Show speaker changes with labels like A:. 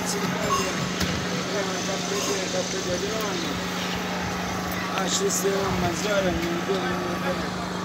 A: ragazzi di Cappello di nonno. Ci stiamo a mangiare, non